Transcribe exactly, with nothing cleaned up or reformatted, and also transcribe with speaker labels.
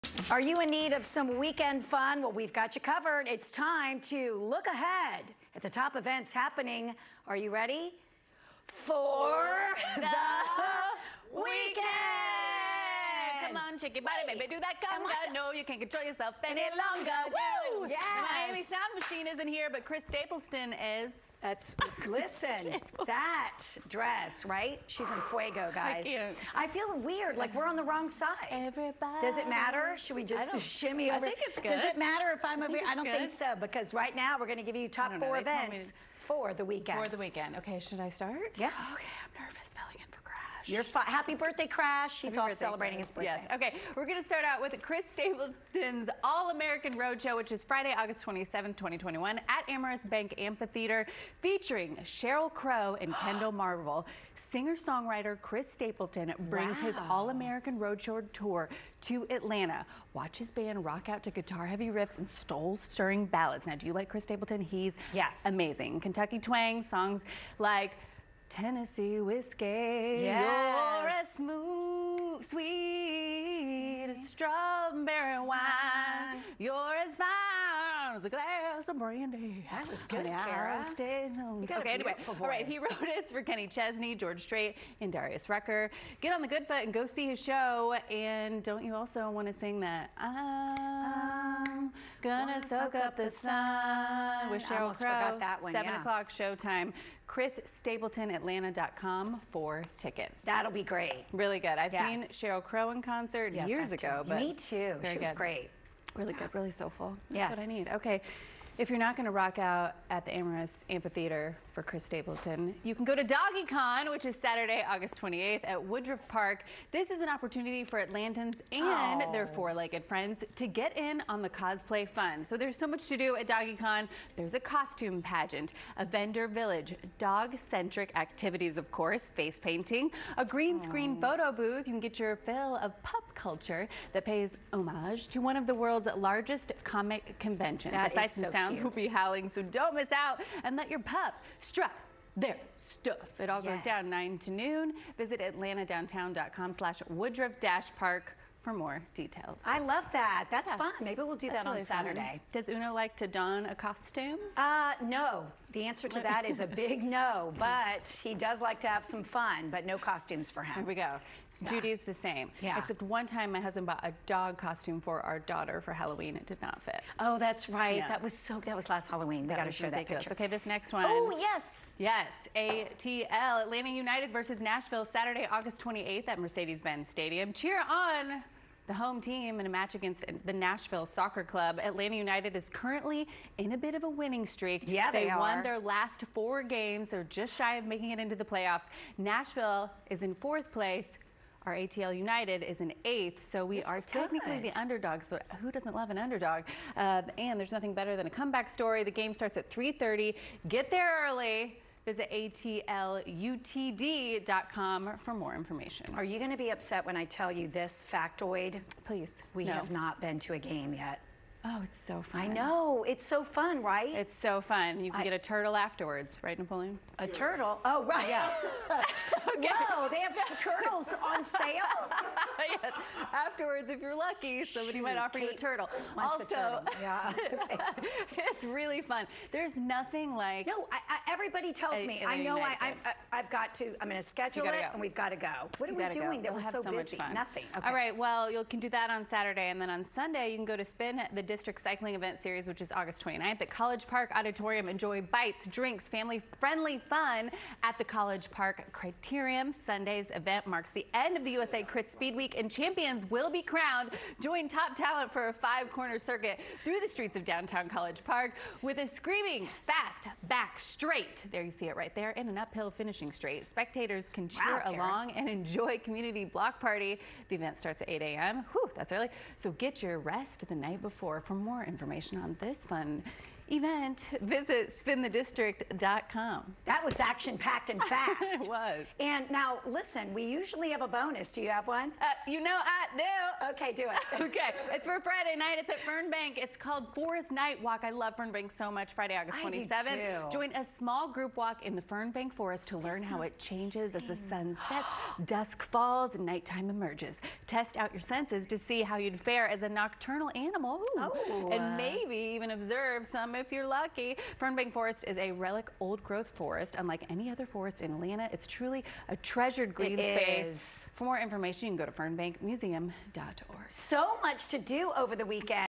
Speaker 1: Are you in need of some weekend fun? Well, we've got you covered. It's time to look ahead at the top events happening. Are you ready? For the, the weekend!
Speaker 2: Come on, shake your body, baby, do that conga. No, you can't control yourself any
Speaker 1: Any
Speaker 2: longer.
Speaker 1: Woo! Yes.
Speaker 2: The Miami Sound Machine isn't here, but Chris Stapleton is.
Speaker 1: That's, listen, that dress, right? She's in fuego, guys. I, I feel weird, like we're on the wrong side.
Speaker 2: Everybody.
Speaker 1: Does it matter? Should we just shimmy over?
Speaker 2: I think it's good.
Speaker 1: Does it matter if I'm over here? I don't
Speaker 2: good.
Speaker 1: think so, because right now we're going to give you top four events for the weekend.
Speaker 2: For the weekend. Okay, should I start?
Speaker 1: Yeah.
Speaker 2: Okay, I'm nervous filling in for Crash.
Speaker 1: You're fine. Happy birthday, Crash. He's
Speaker 2: Happy
Speaker 1: off
Speaker 2: birthday,
Speaker 1: celebrating
Speaker 2: Crash.
Speaker 1: his birthday.
Speaker 2: Yes. Okay, we're going to start out with Chris Stapleton's All-American Roadshow, which is Friday, August twenty-seventh, twenty twenty-one at Bank Amphitheater, featuring Sheryl Crow and Kendall Marvel. Singer-songwriter Chris Stapleton brings
Speaker 1: Wow.
Speaker 2: his All-American Roadshow tour to Atlanta. Watch his band rock out to guitar-heavy riffs and soul-stirring ballads. Now, do you like Chris Stapleton? He's
Speaker 1: yes.
Speaker 2: amazing. Kentucky twang, songs like Tennessee whiskey,
Speaker 1: yes.
Speaker 2: you're a smooth, sweet strawberry wine, you're as fine as a glass of brandy.
Speaker 1: That was good,
Speaker 2: Honey,
Speaker 1: Cara.
Speaker 2: I'll stay home.
Speaker 1: You got
Speaker 2: okay,
Speaker 1: a
Speaker 2: anyway,
Speaker 1: beautiful
Speaker 2: all right, he
Speaker 1: voice.
Speaker 2: wrote it for Kenny Chesney, George Strait, and Darius Rucker. Get on the good foot and go see his show. And don't you also want to sing that I'm gonna soak up the sun with
Speaker 1: I
Speaker 2: Sheryl
Speaker 1: almost
Speaker 2: Crow?
Speaker 1: forgot that one,
Speaker 2: Seven
Speaker 1: yeah.
Speaker 2: o'clock showtime. Chris Stapleton Atlanta dot com for tickets.
Speaker 1: That'll be great.
Speaker 2: Really good. I've
Speaker 1: Yes.
Speaker 2: seen Sheryl Crow in concert
Speaker 1: Yes,
Speaker 2: years
Speaker 1: I
Speaker 2: ago,
Speaker 1: do.
Speaker 2: but
Speaker 1: Me too.
Speaker 2: very
Speaker 1: She was
Speaker 2: good.
Speaker 1: great.
Speaker 2: Really good, really soulful. That's
Speaker 1: Yes.
Speaker 2: what I need. Okay. If you're not going to rock out at the Amherst Amphitheater for Chris Stapleton, you can go to Doggy Con, which is Saturday, August twenty-eighth at Woodruff Park. This is an opportunity for Atlantans and
Speaker 1: Oh.
Speaker 2: their four-legged friends to get in on the cosplay fun. So there's so much to do at Doggy Con. There's a costume pageant, a vendor village, dog-centric activities, of course, face painting, a green screen
Speaker 1: Oh.
Speaker 2: photo booth. You can get your fill of pup culture that pays homage to one of the world's largest comic conventions.
Speaker 1: That
Speaker 2: the sights
Speaker 1: is
Speaker 2: and
Speaker 1: so
Speaker 2: sounds
Speaker 1: cute.
Speaker 2: will be howling, so don't miss out and let your pup strut their stuff. It all goes
Speaker 1: Yes.
Speaker 2: down nine to noon. Visit atlanta downtown dot com slash woodruff dash park for more details.
Speaker 1: I love that. That's
Speaker 2: Yeah.
Speaker 1: fun. Maybe we'll do
Speaker 2: That's
Speaker 1: that on
Speaker 2: really fun.
Speaker 1: Saturday.
Speaker 2: Does Uno like to don a costume?
Speaker 1: Uh, no. The answer to that is a big no, but he does like to have some fun, but no costumes for
Speaker 2: Here
Speaker 1: him.
Speaker 2: we go. Judy's the same.
Speaker 1: Yeah.
Speaker 2: Except one time my husband bought a dog costume for our daughter for Halloween. It did not fit.
Speaker 1: Oh, that's right.
Speaker 2: Yeah.
Speaker 1: That was so, that was last Halloween. We
Speaker 2: That
Speaker 1: got to
Speaker 2: was
Speaker 1: show
Speaker 2: ridiculous.
Speaker 1: that picture.
Speaker 2: Okay, this next one.
Speaker 1: Oh, yes.
Speaker 2: Yes, A T L, Atlanta United versus Nashville, Saturday, August twenty-eighth at Mercedes-Benz Stadium. Cheer on the home team in a match against the Nashville Soccer Club. Atlanta United is currently in a bit of a winning streak.
Speaker 1: Yeah, they,
Speaker 2: they
Speaker 1: are.
Speaker 2: won their last four games. They're just shy of making it into the playoffs. Nashville is in fourth place. Our A T L United is in eighth, so we
Speaker 1: This
Speaker 2: are
Speaker 1: is
Speaker 2: technically
Speaker 1: good.
Speaker 2: the underdogs, but who doesn't love an underdog? Uh, and there's nothing better than a comeback story. The game starts at three thirty. Get there early. Visit A T L U T D dot com for more information.
Speaker 1: Are you going to be upset when I tell you this factoid?
Speaker 2: Please.
Speaker 1: We
Speaker 2: no.
Speaker 1: have not been to a game yet.
Speaker 2: Oh, it's so fun.
Speaker 1: I know. It's so fun, right?
Speaker 2: It's so fun. You can
Speaker 1: I-
Speaker 2: get a turtle afterwards, right, Napoleon?
Speaker 1: A turtle? Oh, right.
Speaker 2: Yeah.
Speaker 1: Okay. Whoa, they have turtles on sale?
Speaker 2: Yes. Afterwards, if you're lucky, somebody
Speaker 1: Shoot,
Speaker 2: might offer you a
Speaker 1: Kate
Speaker 2: turtle.
Speaker 1: wants
Speaker 2: also,
Speaker 1: a turtle. Yeah.
Speaker 2: it's really fun. There's nothing like
Speaker 1: No, I, I, everybody tells
Speaker 2: A-
Speaker 1: me.
Speaker 2: Atlanta
Speaker 1: I know I, I,
Speaker 2: United.
Speaker 1: I, I've got to, I'm going to schedule
Speaker 2: gotta
Speaker 1: it,
Speaker 2: go.
Speaker 1: and we've got to go. What are
Speaker 2: You
Speaker 1: we
Speaker 2: gotta go.
Speaker 1: doing that
Speaker 2: We'll
Speaker 1: we're
Speaker 2: have
Speaker 1: so,
Speaker 2: so much
Speaker 1: busy?
Speaker 2: fun.
Speaker 1: Nothing. Okay.
Speaker 2: All right, well, you can do that on Saturday, and then on Sunday, you can go to Spin, the district cycling event series, which is August twenty-ninth at College Park Auditorium. Enjoy bites, drinks, family-friendly fun at the College Park Criterium. Sunday's event marks the end of the U S A Crit Speed Week, and champions will be crowned. Join top talent for a five-corner circuit through the streets of downtown College Park with a screaming, fast, back, straight. There you see it right there, and an uphill finishing straight. Spectators can cheer
Speaker 1: Wow, Karen.
Speaker 2: along and enjoy community block party. The event starts at eight A M Whew, that's early. So get your rest the night before. For more information on this fun event, visit spin the district dot com.
Speaker 1: That was action-packed and fast.
Speaker 2: It was.
Speaker 1: And now, listen, we usually have a bonus. Do you have one?
Speaker 2: Uh, you know I do.
Speaker 1: Okay, do it.
Speaker 2: Okay, it's for Friday night. It's at Fernbank. It's called Forest Night Walk. I love Fernbank so much. Friday, August twenty-seventh.
Speaker 1: I do too.
Speaker 2: Join a small group walk in the Fernbank Forest to learn how it changes as the sun sets, dusk falls, and nighttime emerges. Test out your senses to see how you'd fare as a nocturnal animal. Ooh.
Speaker 1: Oh.
Speaker 2: And maybe even observe some if you're lucky. Fernbank Forest is a relic old-growth forest. Unlike any other forest in Atlanta, it's truly a treasured green
Speaker 1: It
Speaker 2: space.
Speaker 1: is.
Speaker 2: For more information, you can go to fernbank museum dot org.
Speaker 1: So much to do over the weekend.